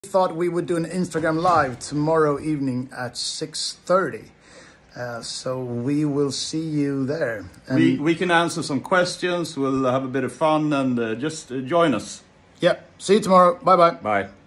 thought we would do an Instagram live tomorrow evening at 6:30. So we will see you there. And we can answer some questions. We'll have a bit of fun and just join us. Yeah. See you tomorrow. Bye-bye. Bye.